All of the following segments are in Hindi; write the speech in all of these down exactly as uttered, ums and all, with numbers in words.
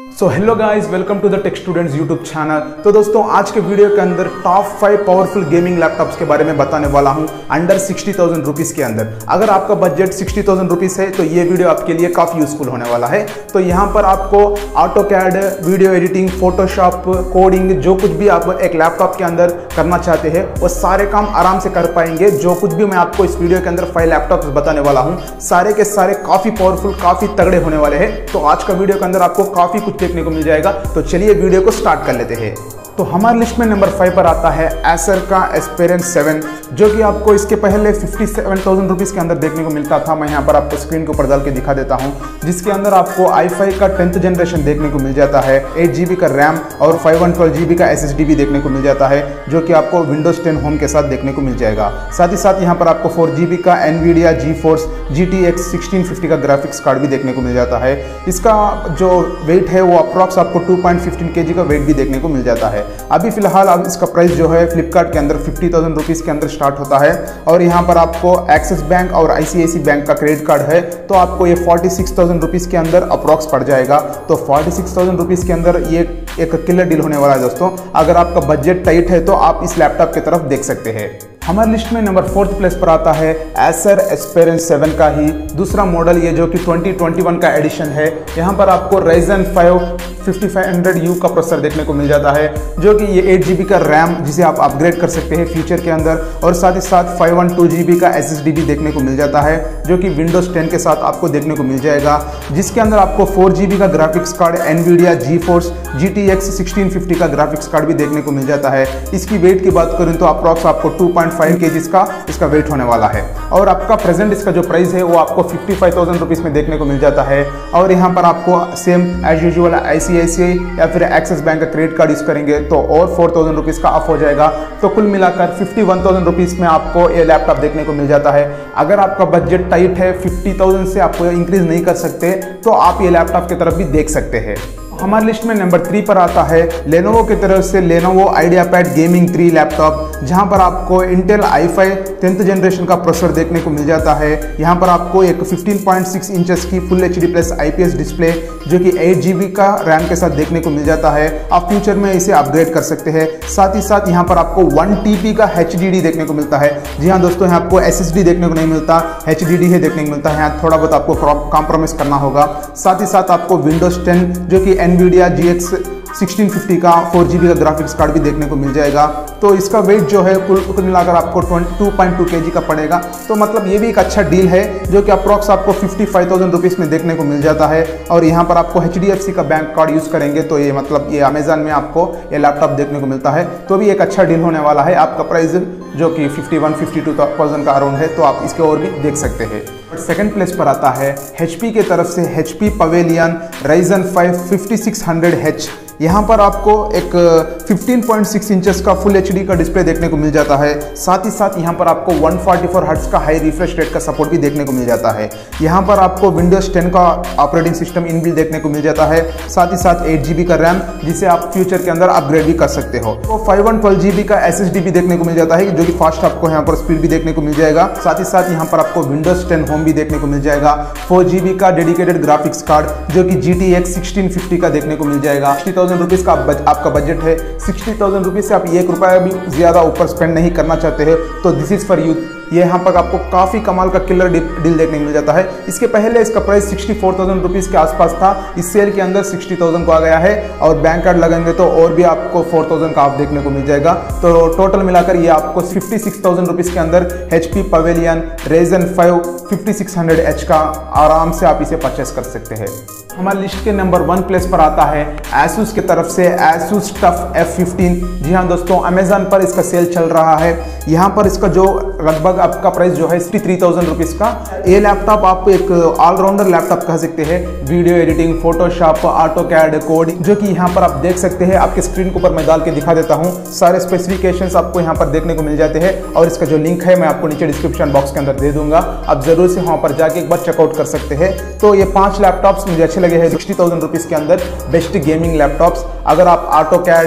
So hello guys, welcome to the Tech Students YouTube channel. तो दोस्तों, आज के वीडियो के अंदर top five powerful gaming laptops के बारे में बताने वाला हूं अंडर सिक्सटी थाउजेंड रुपीज़ के अंदर। अगर आपका बजट सिक्सटी थाउजेंड रुपीज़ है तो ये वीडियो आपके लिए काफ़ी यूजफुल होने वाला है। तो यहाँ पर आपको AutoCAD, video editing, Photoshop, coding, जो कुछ भी आप एक लैपटॉप के अंदर करना चाहते हैं वो सारे काम आराम से कर पाएंगे। जो कुछ भी मैं आपको इस वीडियो के अंदर फाइव लैपटॉप्स बताने वाला हूँ, सारे के सारे काफ़ी पावरफुल, काफ़ी तगड़े होने वाले हैं। तो आज का वीडियो के अंदर आपको काफ़ी कुछ देखने को मिल जाएगा। तो चलिए वीडियो को स्टार्ट कर लेते हैं। तो हमारे लिस्ट में नंबर फाइव पर आता है एसर का एस्पेरेंस सेवन, जो कि आपको इसके पहले फिफ्टी सेवन थाउजेंड रुपीज़ के अंदर देखने को मिलता था। मैं यहाँ पर आपको स्क्रीन के ऊपर डाल के दिखा देता हूँ, जिसके अंदर आपको आई फाइव का टेंथ जनरेशन देखने को मिल जाता है, एट जी बी का रैम और five one twelve G B का एस एस डी भी देखने को मिल जाता है, जो कि आपको विंडोज टेन होम के साथ देखने को मिल जाएगा। साथ ही साथ यहाँ पर आपको फोर जी बी का Nvidia GeForce G T X sixteen fifty का ग्राफिक्स कार्ड भी देखने को मिल जाता है। इसका जो वेट है वो अप्रॉक्स आपको टू पॉइंट फिफ्टीन के जी का वेट भी देखने को मिल जाता है। अभी फिलहाल अब इसका प्राइस जो है फ्लिपकार्ट के अंदर फिफ्टी थाउजेंड रुपीज़ के अंदर स्टार्ट होता है। और यहाँ पर आपको एक्सिस बैंक और I C I C bank का क्रेडिट कार्ड है, तो आपको ये फोर्टी सिक्स थाउजेंड रुपीज़ के अंदर अप्रॉक्स पड़ जाएगा। तो फोर्टी सिक्स थाउजेंड रुपीज़ के अंदर ये एक किलर डील होने वाला है दोस्तों। अगर आपका बजट टाइट है तो आप इस लैपटॉप की तरफ देख सकते हैं। हमारे लिस्ट में नंबर फोर्थ प्लेस पर आता है एसर एस्पेरेंस सेवन का ही दूसरा मॉडल, ये जो कि ट्वेंटी ट्वेंटी वन का एडिशन है। यहाँ पर आपको Ryzen five fifty five hundred U का प्रोसेसर देखने को मिल जाता है, जो कि ये एट जी बी का रैम जिसे आप अपग्रेड कर सकते हैं फ्यूचर के अंदर, और साथ ही साथ five one two G B का एस एस डी भी देखने को मिल जाता है, जो कि विंडोज टेन के साथ आपको देखने को मिल जाएगा। जिसके अंदर आपको फोर जी बी का graphics card, Nvidia GeForce G T X sixteen fifty का ग्राफिक्स कार्ड भी देखने को मिल जाता है। इसकी वेट की बात करूँ तो अप्रॉक्स आपको टू पॉइंट फाइव केजीज का इसका वेट होने वाला है। और आपका प्रेजेंट इसका जो प्राइस है वो आपको फिफ्टी फाइव थाउजेंड रुपीज़ में देखने को मिल जाता है। और यहाँ पर आपको same as usual I C I C I या फिर एक्सिस बैंक का क्रेडिट कार्ड यूज करेंगे तो और फोर थाउजेंड रुपीज़ का ऑफ हो जाएगा। तो कुल मिलाकर फिफ्टी वन थाउजेंड रुपीज़ में आपको ये लैपटॉप देखने को मिल जाता है। अगर आपका बजट टाइट है, फिफ्टी थाउजेंड से आपको इंक्रीज नहीं कर सकते, तो आप ये लैपटॉप की तरफ भी देख सकते हैं। हमारी लिस्ट में नंबर थ्री पर आता है लेनोवो की तरफ से Lenovo IdeaPad gaming three laptop, जहां पर आपको Intel I five tenth generation का प्रोसेसर देखने को मिल जाता है। यहां पर आपको एक फिफ्टीन पॉइंट सिक्स इंचेस की full H D plus I P S display, जो कि एट जी बी का रैम के साथ देखने को मिल जाता है। आप फ्यूचर में इसे अपग्रेड कर सकते हैं। साथ ही साथ यहाँ पर आपको वन टी बी का एच डी डी देखने को मिलता है। जी हाँ दोस्तों, यहाँ आपको एस एस डी देखने को नहीं मिलता, एच डी डी है देखने को मिलता है। यहाँ थोड़ा बहुत आपको कॉम्प्रोमाइज करना होगा। साथ ही साथ आपको विंडोज टेन, जो कि Nvidia G X sixteen fifty का फोर जी बी का ग्राफिक्स कार्ड भी देखने को मिल जाएगा। तो इसका वेट जो है कुल कुल मिलाकर आपको टू पॉइंट टू के जी का पड़ेगा। तो मतलब ये भी एक अच्छा डील है, जो कि अप्रॉक्स आपको फिफ्टी फाइव थाउजेंड रुपीज़ में देखने को मिल जाता है। और यहाँ पर आपको एच डी एफ सी का बैंक कार्ड यूज़ करेंगे तो ये मतलब ये अमेजन में आपको ये लैपटॉप देखने को मिलता है। तो भी एक अच्छा डील होने वाला है। आपका प्राइस जो कि fifty one fifty two thousand का अराउंड है, तो आप इसके और भी देख सकते हैं। सेकंड प्लेस पर आता है एच पी के तरफ से H P Pavilion Ryzen five fifty six hundred H. यहाँ पर आपको एक फिफ्टीन पॉइंट सिक्स इंचेस का फुल एच डी का डिस्प्ले देखने को मिल जाता है। साथ ही साथ यहाँ पर आपको वन फोर्टी फोर हर्ट्ज का हाई रिफ्रेश रेट का सपोर्ट भी देखने को मिल जाता है। यहाँ पर आपको विंडोज टेन का ऑपरेटिंग सिस्टम इनबिल्ट देखने को मिल जाता है। साथ ही साथ एट जी बी का रैम, जिसे आप फ्यूचर के अंदर अपग्रेड भी कर सकते हो। तो five one twelve G B का एस एस डी भी देखने को मिल जाता है, जो कि फास्ट आपको यहाँ पर स्पीड भी देखने को मिल जाएगा। साथ ही साथ यहाँ पर आपको विंडोज टेन होम भी देखने को मिल जाएगा। फोर जी बी का डेडिकेटेड ग्राफिक्स कार्ड, जो कि G T X sixteen fifty का देखने को मिल जाएगा। सिक्सटी थाउजेंड रुपीज़ का आपका बजट है, सिक्सटी थाउजेंड रुपीज़ से आप एक रुपया भी ज़्यादा ऊपर स्पेंड नहीं करना चाहते हैं, तो दिस इज़ फॉर यूथ। ये यहाँ पर आपको काफ़ी कमाल का किलर डील देखने को मिल जाता है। इसके पहले इसका price sixty four thousand rupees के आसपास था। इस सेल के अंदर सिक्सटी थाउजेंड को आ गया है, और बैंक कार्ड लगेंगे तो और भी आपको फोर थाउजेंड का आप देखने को मिल जाएगा। तो टोटल मिलाकर ये आपको फिफ्टी सिक्स थाउजेंड रुपीज़ के अंदर H P Pavilion Ryzen five fifty six hundred H का आराम से आप इसे परचेस कर सकते हैं। हमारे लिस्ट के नंबर वन प्लेस पर आता है एसूस की तरफ से एसूस टफ एफ फिफ्टीन। जी हाँ दोस्तों, अमेजन पर इसका सेल चल रहा है। यहाँ पर इसका जो लगभग आपका प्राइस जो है सिक्सटी थ्री थाउजेंड रुपीज़ का। ये लैपटॉप आप एक ऑलराउंडर लैपटॉप कह सकते हैं। Video editing, Photoshop, AutoCAD, coding, जो कि यहाँ पर आप देख सकते हैं। आपके स्क्रीन के ऊपर मैं डाल के दिखा देता हूँ। सारे स्पेसिफिकेशंस आपको यहाँ पर देखने को मिल जाते हैं, और इसका जो लिंक है मैं आपको नीचे डिस्क्रिप्शन बॉक्स के अंदर दे दूंगा। आप जरूर से वहाँ पर जाके एक बार चेकआउट कर सकते हैं। तो ये पांच लैपटॉप्स मुझे अच्छे लगे हैं सिक्सटी थाउजेंड रुपीज़ के अंदर, बेस्ट गेमिंग लैपटॉप्स। अगर आप AutoCAD,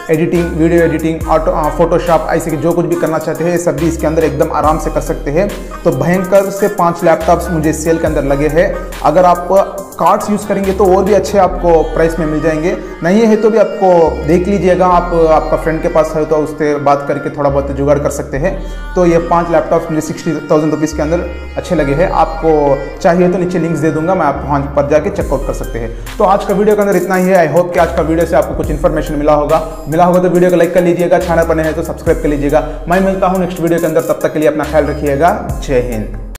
editing, video editing, auto Photoshop, ऐसे कि जो कुछ भी करना चाहते हैं ये सब भी इसके अंदर एकदम आराम से कर सकते हैं। तो भयंकर से पांच लैपटॉप्स मुझे सेल के अंदर लगे हैं। अगर आप कार्ड्स यूज़ करेंगे तो और भी अच्छे आपको प्राइस में मिल जाएंगे, नहीं है तो भी आपको देख लीजिएगा, आप आपका फ्रेंड के पास है तो उससे बात करके थोड़ा बहुत जुगाड़ कर सकते हैं। तो ये पांच लैपटॉप्स मुझे सिक्सटी थाउजेंड रुपीज़ के अंदर अच्छे लगे हैं। आपको चाहिए तो नीचे लिंक्स दे दूंगा, मैं आप वहाँ पर जाके चेकआउट कर सकते हैं। तो आज का वीडियो के अंदर इतना ही है। आई होप कि आज का वीडियो से आपको कुछ इन्फॉर्मेशन मिला होगा मिला होगा तो वीडियो को लाइक कर लीजिएगा, चैनल पर नए हैं तो सब्सक्राइब कर लीजिएगा। मैं मिलता हूँ नेक्स्ट वीडियो के अंदर, तब तक के लिए अपना ख्याल रखिएगा। जय हिंद।